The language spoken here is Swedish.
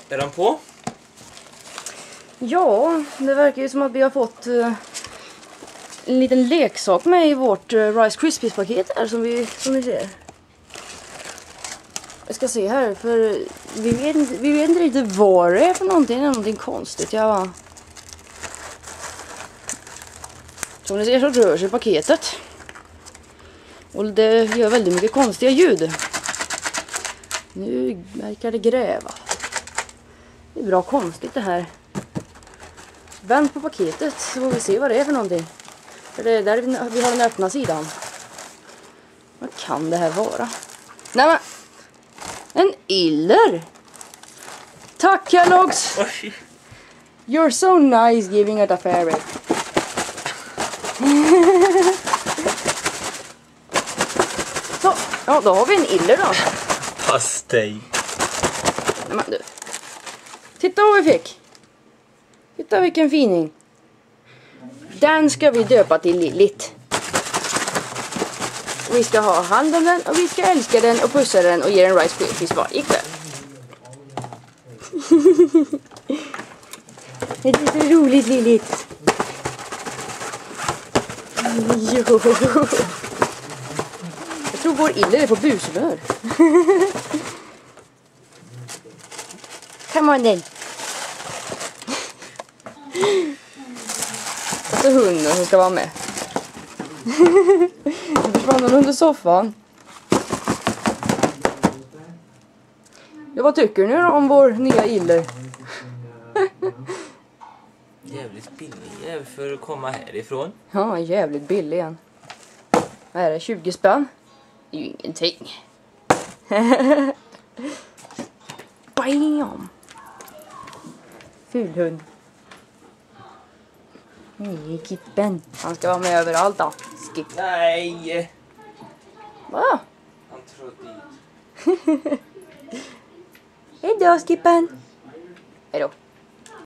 Är den på? Ja, det verkar ju som att vi har fått en liten leksak med i vårt Rice Krispies-paket här som ni ser. Jag ska se här, för vi vet inte riktigt vad det är för någonting. Det är någonting konstigt, ja. Som ni ser så rör sig paketet. Och det gör väldigt mycket konstiga ljud. Nu verkar det gräva. Det är bra konstigt det här. Vänd på paketet så får vi se vad det är för någonting. För det är där vi har den öppna sidan. Vad kan det här vara? Nej men! En iller! Tack Kellogg's! Oj. You're so nice giving it a fairy. Så, ja då har vi en iller då. Pass dig. Nej men du. Titta vad vi fick. Titta vilken fining. Den ska vi döpa till Lillit. Vi ska ha hand om den och vi ska älska den och pussa den och ge den Rice Krispies varje kväll. Det är så roligt Lillit. Jo. Jag tror vår iller är på busrör. Come on then. Och så hunden som ska vara med. Nu försvann hon under soffan. Ja, vad tycker ni då om vår nya iller? Jävligt billig för att komma härifrån. Ja, jävligt billig igen. Vad är det? 20 spänn? Det är ju ingenting. Bam! Ful hund. Nej, Kippen. Han ska vara med överallt då. Skip. Nej! Va? Han tror dit. Hej då, Skippen. Hej då.